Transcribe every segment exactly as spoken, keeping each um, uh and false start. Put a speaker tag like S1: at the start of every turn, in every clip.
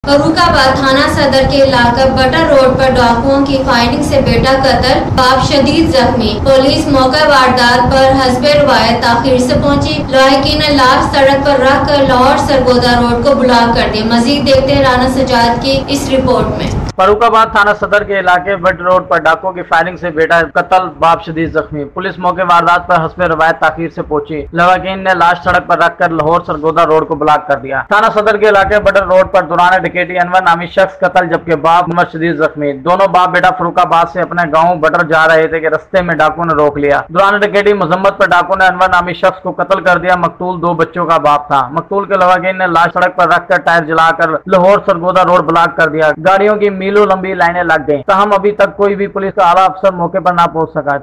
S1: फर्रुखाबाद थाना सदर के इलाका बटर रोड पर डाकुओं की फायरिंग से बेटा कत्ल, बाप शदीद जख्मी। पुलिस मौका वारदात पर हस्बे रवायत ताखीर से पहुंची। लाहिकीन ने लाश सड़क पर रख कर लाहौर सरगोदा रोड को ब्लॉक कर दिया। मजीद देखते हैं राना सजाद की इस रिपोर्ट में।
S2: फर्रुखाबाद थाना सदर के इलाके बट रोड पर डाकुओं की फायरिंग से बेटा कत्ल, बाप शदीद जख्मी। पुलिस मौके वारदात पर हस्बे रवायत ताखीर से पहुंची। लवाकीन ने लाश सड़क पर रखकर लाहौर सरगोदा रोड को ब्लॉक कर दिया। थाना सदर के इलाके बटर रोड पर दौरान डकैती अनवर नामी शख्स कत्ल, जबकि बाप उमर शदीद जख्मी। दोनों बाप बेटा फर्रुखाबाद से अपने गाँव बटर जा रहे थे कि रास्ते में डाकुओं ने रोक लिया। दौरान डकैती मजम्मत पर डाकुओं ने अनवर नामी शख्स को कत्ल कर दिया। मकतूल दो बच्चों का बाप था। मकतूल के लवाकीन ने लाश सड़क पर रखकर टायर जलाकर लाहौर सरगोदा रोड ब्लॉक कर दिया। गाड़ियों की मीलों लंबी लाइनें लग गई। ताहम अभी तक कोई भी पुलिस का आला अफसर मौके पर ना पहुंच सका।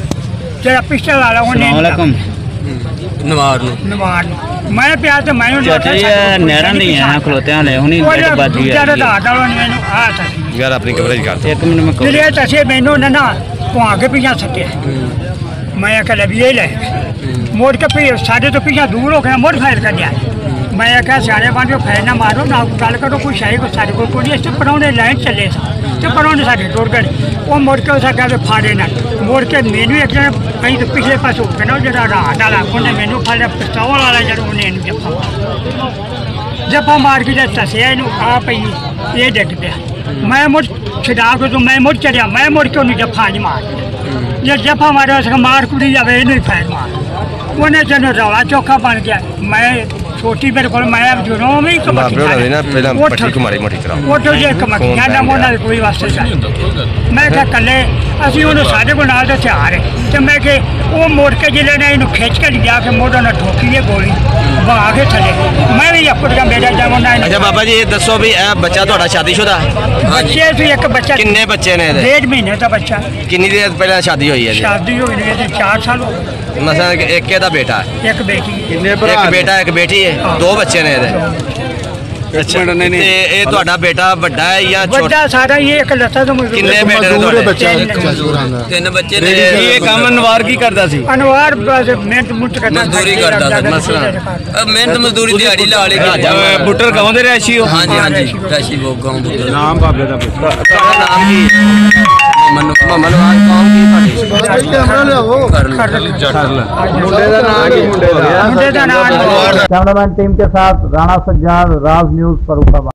S3: मैं प्यार तो मैं नहरा नहीं है खलोते हाले हुनी डेट बाजी है यार अपनी कवरेज कर एक मिनट में ले तसे मैनू ना ना को आगे पीछे सके मैं कल भी ले मोड़ के पे साढ़े तो पीछे दूर हो गया मोड़ फायर कर दिया। मैं क्या साढ़े पाँच को फैर ना मारो ना गल करो कोई शाही को सारे को कोई इस परौने लाइन चले तो परौने सारे तोड़ गए वो मोड़ के उस कहते फाड़े ना मोड़ के मैनू एक जन कहीं तो पिछले पास हो गया जो रात वाला उन्हें मैनू फाड़े पिस्तौल वाला जो उन्हें जफा जफा मार के जब तसिया इन आ पी ये डिग पाया। मैं मुड़ छिड़ा के तो मैं मुड़ चढ़िया मैं मुड़ के उन्हें जफा नहीं मार जो जफा मारे उसका मार कुड़ी जाए इन फैर मार उन्हें जन रौला चौखा बन गया। मैं छोटी मेरे को मैं जो नो में कमाई ना पहला पट्टी कुमारी मोटी करा वो तो जे कमाई ना मोना कोई वास्ते चाहिए। मैं क्या कले असि उन्हें साढ़े को नाल दे आ रहे तो मैं के वो मोड़ के जिले ने इन्हें खींच के लिया के मोड़ा ने ठोकी है गोली वहाँ आगे चले। मैं भी अपने का मेरा जब ना
S4: अच्छा बाबा जी ये दसो भी ए बच्चा थोड़ा शादीशुदा
S3: बच्चे से एक बच्चा
S4: किन्ने बच्चे ने
S3: डेढ़ महीने का बच्चा किन्नी
S4: देर पहले शादी हुई है
S3: शादी हुई है चार साल हो गए।
S4: मसला एक केदा बेटा है एक
S3: बेटी
S4: एक बेटा एक बेटी है दो बच्चे ने अच्छा नहीं नहीं ये ਤੁਹਾਡਾ बेटा ਵੱਡਾ ਹੈ ਜਾਂ ਛੋਟਾ
S3: ਵੱਡਾ ਸਾਰਾ ਇਹ ਇੱਕ ਲੱਤਾ ਤੋਂ
S4: ਕਿੰਨੇ ਬੇਟੇ ਨੇ ਤੁਹਾਡੇ ਤਿੰਨ ਬੱਚੇ ਨੇ ਇਹ ਕੰਮ ਅਨਵਾਰ ਕੀ ਕਰਦਾ ਸੀ
S3: ਅਨਵਾਰ ਮਿਹਨਤ ਮੁੱਟ ਕਰਦਾ
S4: ਮਜ਼ਦੂਰੀ ਕਰਦਾ ਸੀ ਮਸਲਾ ਮਿਹਨਤ ਮਜ਼ਦੂਰੀ ਦਿਹਾੜੀ ਲਾ ਲਈ ਬੁੱਟਰ ਗਾਉਂ ਦੇ ਰਹਿਸ਼ੀ ਹੋ ਹਾਂਜੀ ਹਾਂਜੀ ਰਹਿਸ਼ੀ ਉਹ ਗਾਉਂ ਬੁੱਟਰ ਨਾਮ ਬਾਬੇ ਦਾ ਤੁਹਾਡਾ ਨਾਮ ਕੀ ਮਨੂ ਮਨਵਾਲ ਕੌਮ ਕੀ ਤੁਹਾਡੀ ਕੈਮਰਾ ਲਿਆਓ ਕਰ ਲੈ ਮੁੰਡੇ ਦਾ ਨਾਮ ਕੀ ਮੁੰਡੇ ਦਾ ਮੁੰਡੇ ਦਾ ਨਾਮ।
S2: कैमरामैन टीम के साथ राणा सज्जाद, राज न्यूज़ फर्रुखाबाद।